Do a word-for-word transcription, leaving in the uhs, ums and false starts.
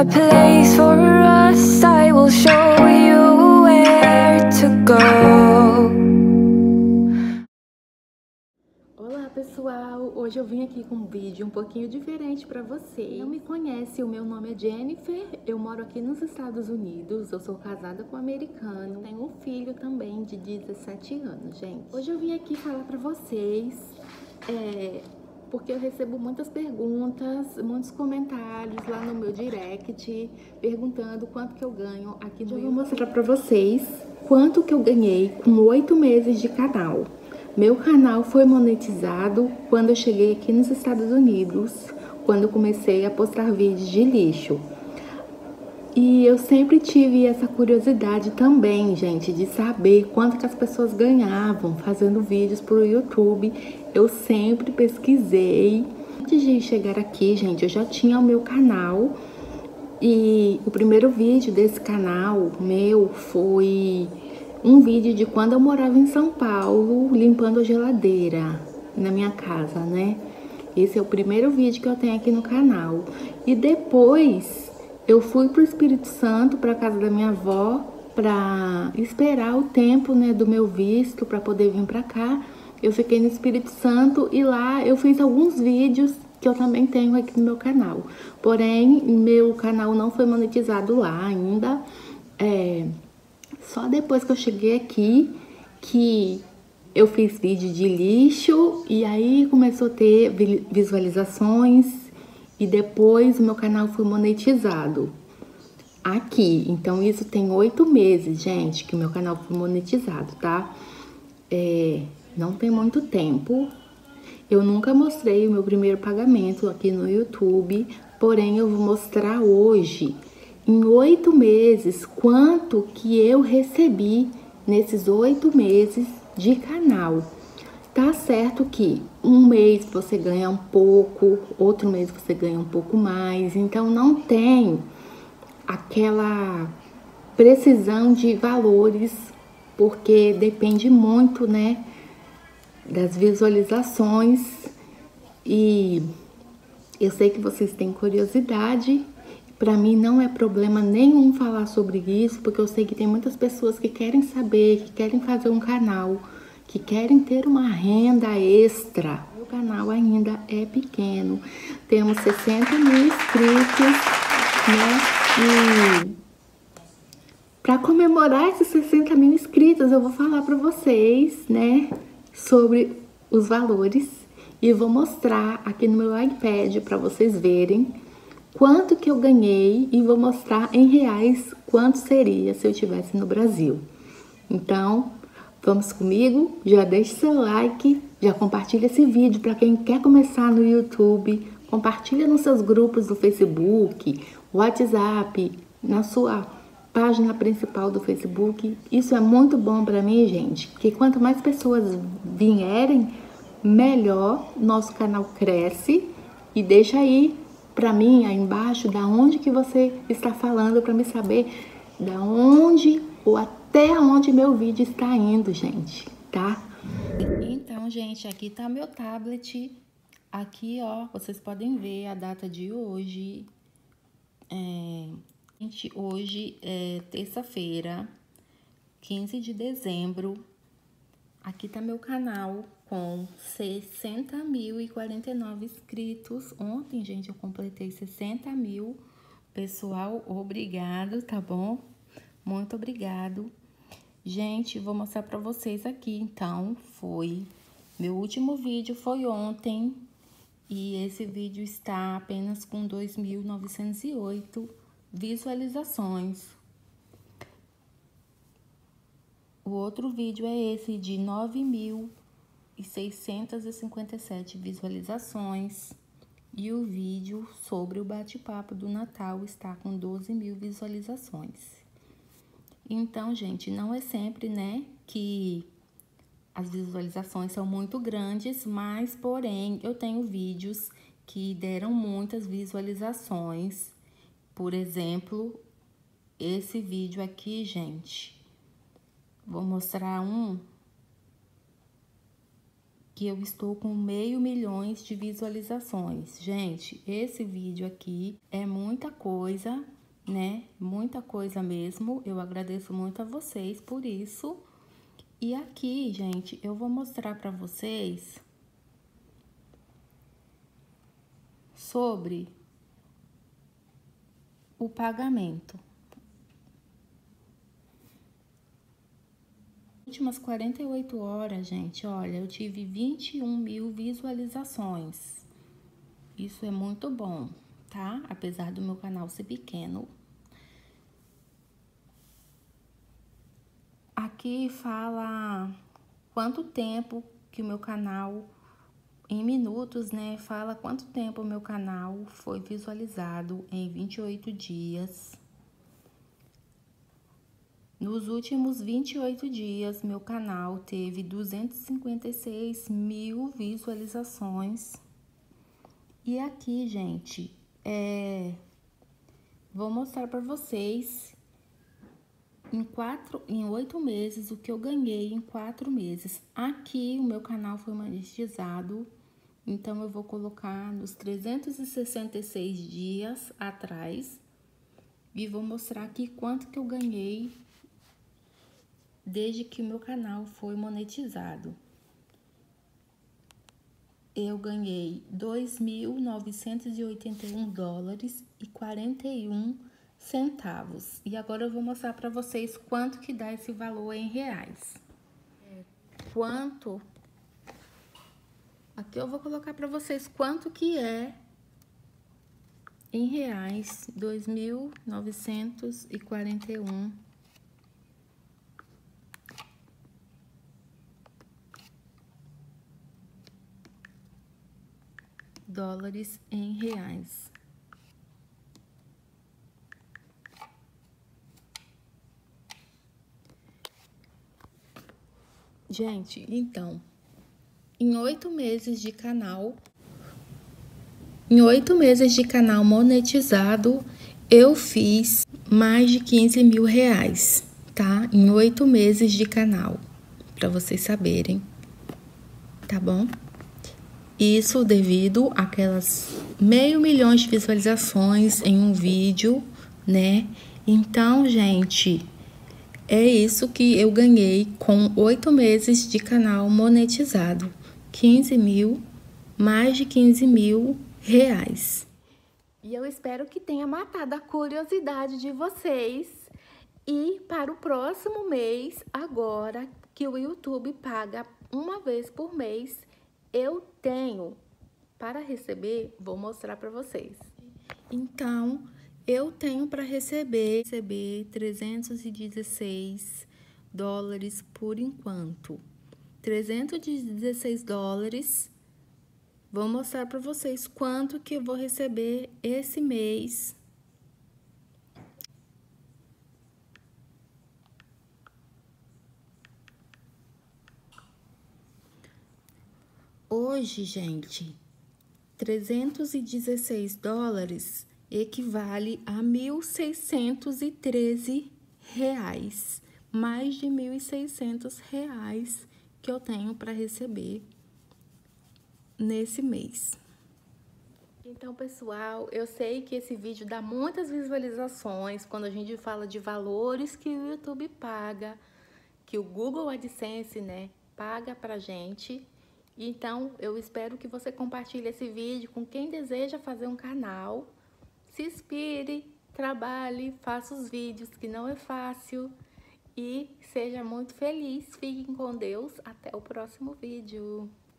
a place for us. I will show you where to go. Olá pessoal, hoje eu vim aqui com um vídeo um pouquinho diferente para você. Quem não me conhece, o meu nome é Jennifer, eu moro aqui nos Estados Unidos, eu sou casada com um americano, tenho um filho também de dezessete anos, gente. Hoje eu vim aqui falar para vocês, é, porque eu recebo muitas perguntas, muitos comentários lá no meu direct, perguntando quanto que eu ganho aqui no YouTube. Eu vou mostrar para vocês quanto que eu ganhei com oito meses de canal. Meu canal foi monetizado quando eu cheguei aqui nos Estados Unidos, quando eu comecei a postar vídeos de lixo. E eu sempre tive essa curiosidade também, gente, de saber quanto que as pessoas ganhavam fazendo vídeos pro YouTube. Eu sempre pesquisei. Antes de chegar aqui, gente, eu já tinha o meu canal. E o primeiro vídeo desse canal meu foi um vídeo de quando eu morava em São Paulo, limpando a geladeira na minha casa, né? Esse é o primeiro vídeo que eu tenho aqui no canal. E depois eu fui pro Espírito Santo, pra casa da minha avó, pra esperar o tempo, né, do meu visto, pra poder vir pra cá. Eu fiquei no Espírito Santo e lá eu fiz alguns vídeos que eu também tenho aqui no meu canal. Porém, meu canal não foi monetizado lá ainda. É... Só depois que eu cheguei aqui, que eu fiz vídeo de lixo, e aí começou a ter visualizações, e depois o meu canal foi monetizado aqui. Então isso tem oito meses, gente, que o meu canal foi monetizado, tá? É, não tem muito tempo. Eu nunca mostrei o meu primeiro pagamento aqui no YouTube, porém eu vou mostrar hoje, em oito meses, quanto que eu recebi nesses oito meses de canal. Tá certo que um mês você ganha um pouco, outro mês você ganha um pouco mais, então não tem aquela precisão de valores, porque depende muito, né, das visualizações. E eu sei que vocês têm curiosidade. Para mim não é problema nenhum falar sobre isso, porque eu sei que tem muitas pessoas que querem saber, que querem fazer um canal, que querem ter uma renda extra. O canal ainda é pequeno, temos sessenta mil inscritos, né? E para comemorar esses sessenta mil inscritos, eu vou falar para vocês, né, sobre os valores e vou mostrar aqui no meu iPad para vocês verem quanto que eu ganhei e vou mostrar em reais quanto seria se eu estivesse no Brasil. Então, vamos comigo? Já deixa seu like, já compartilha esse vídeo para quem quer começar no YouTube, compartilha nos seus grupos do Facebook, WhatsApp, na sua página principal do Facebook. Isso é muito bom para mim, gente, porque quanto mais pessoas vierem, melhor nosso canal cresce. E deixa aí para mim aí embaixo da onde que você está falando, para me saber da onde ou até onde meu vídeo está indo, gente, tá? Então, gente, aqui tá meu tablet. Aqui, ó, vocês podem ver a data de hoje. É, gente, hoje é terça-feira, quinze de dezembro. Aqui tá meu canal com sessenta mil e quarenta e nove inscritos. Ontem, gente, eu completei sessenta mil. Pessoal, obrigado, tá bom? Muito obrigado. Gente, vou mostrar pra vocês aqui, então, foi... Meu último vídeo foi ontem, e esse vídeo está apenas com dois mil novecentos e oito visualizações. O outro vídeo é esse de nove mil seiscentos e cinquenta e sete visualizações. E o vídeo sobre o bate-papo do Natal está com doze mil visualizações. Então, gente, não é sempre, né, que as visualizações são muito grandes, mas, porém, eu tenho vídeos que deram muitas visualizações. Por exemplo, esse vídeo aqui, gente, vou mostrar um que eu estou com meio milhões de visualizações. Gente, esse vídeo aqui é muita coisa, né? Muita coisa mesmo. Eu agradeço muito a vocês por isso. E aqui, gente, eu vou mostrar para vocês sobre o pagamento. Últimas quarenta e oito horas, gente, olha, eu tive vinte e um mil visualizações. Isso é muito bom, tá? Apesar do meu canal ser pequeno. Aqui fala quanto tempo que o meu canal, em minutos, né? Fala quanto tempo o meu canal foi visualizado em vinte e oito dias. Nos últimos vinte e oito dias, meu canal teve duzentos e cinquenta e seis mil visualizações. E aqui, gente, é... vou mostrar para vocês em quatro, em oito meses o que eu ganhei em quatro meses. Aqui o meu canal foi monetizado, então eu vou colocar nos trezentos e sessenta e seis dias atrás e vou mostrar aqui quanto que eu ganhei desde que o meu canal foi monetizado. Eu ganhei dois mil novecentos e oitenta e um dólares e quarenta e um centavos. E agora eu vou mostrar para vocês quanto que dá esse valor em reais. Quanto? Aqui eu vou colocar para vocês quanto que é em reais, dois mil novecentos e quarenta e um dólares em reais. Gente, então, em oito meses de canal, em oito meses de canal monetizado, eu fiz mais de quinze mil reais, tá? Em oito meses de canal, para vocês saberem, tá bom? Isso devido àquelas meio milhão de visualizações em um vídeo, né? Então, gente, é isso que eu ganhei com oito meses de canal monetizado. quinze mil, mais de quinze mil reais. E eu espero que tenha matado a curiosidade de vocês. E para o próximo mês, agora que o YouTube paga uma vez por mês, eu tenho para receber, vou mostrar para vocês. Então, eu tenho para receber, receber trezentos e dezesseis dólares por enquanto. trezentos e dezesseis dólares. Vou mostrar para vocês quanto que eu vou receber esse mês. Hoje, gente, trezentos e dezesseis dólares equivale a mil seiscentos e treze reais. Mais de mil e seiscentos reais que eu tenho para receber nesse mês. Então, pessoal, eu sei que esse vídeo dá muitas visualizações quando a gente fala de valores que o YouTube paga, que o Google AdSense, né, paga pra gente. Então, eu espero que você compartilhe esse vídeo com quem deseja fazer um canal. Se inspire, trabalhe, faça os vídeos, que não é fácil. E seja muito feliz. Fiquem com Deus. Até o próximo vídeo.